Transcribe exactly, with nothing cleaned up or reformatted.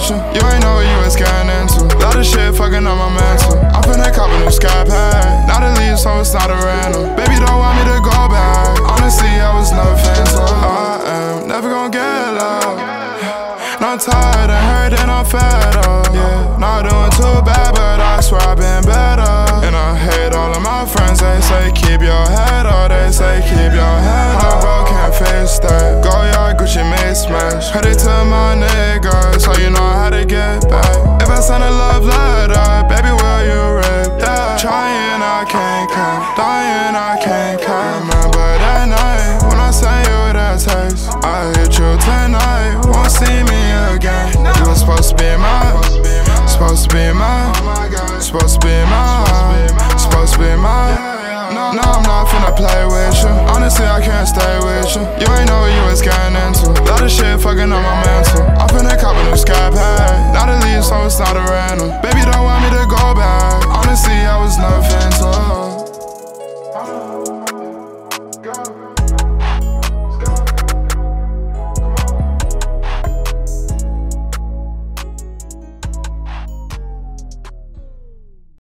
with you. You ain't know what you was getting into. Lot of shit fucking on my mental. I'm finna cop a new sky pad. Now to leave, so it's not a rental. Baby don't want me to go back. Honestly, I was never fan, so I am never gonna get love. Now I'm tired and hurt and I'm fed up. Yeah, not doing too bad, but I swear I've been better. And I hate all of my friends, they say keep your head up. They say keep your head up. Bro, can't face that. Go yard, Gucci made smash. Headed to my niggas, so you know how to get back. If I send a love letter, baby, will you rip that? Trying, I can't come. Dying, I can't come. Remember that night when I sent you that text. I hit you tonight, won't see me again. You were supposed to be mine, supposed to be mine, supposed to be mine, supposed to be mine. No, no, I'm not finna play with you. Honestly, I can't stay with you. You ain't know what you was getting into. Lot of shit fucking on my mental. I'm finna cop a new sky pad. Now to leave, so it's not a rental. Baby don't want me to go back. Honestly, I was never fan, so